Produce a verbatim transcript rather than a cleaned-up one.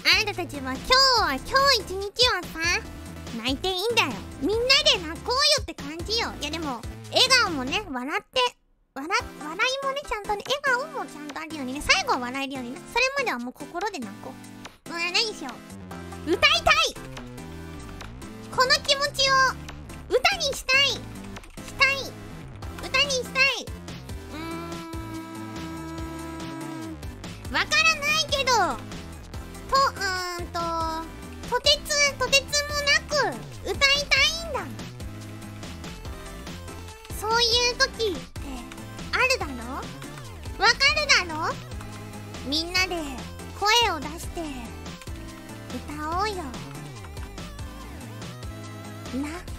あなたたちは今日は今日一日はさ泣いていいんだよ。みんなで泣こうよって感じよ。いやでも笑顔もね、笑って笑笑いもね、ちゃんとね、笑顔もちゃんとあるようにね、最後は笑えるようにね。それまではもう心で泣こう。うん、何しよう。歌いたい、この気持ちを歌にしたいしたい歌にしたい。うーん、わからないけど、とうーんととてつとてつもなく歌いたいんだ。そういう時ってあるだろ、わかるだろ。みんなで声を出して歌おうよな。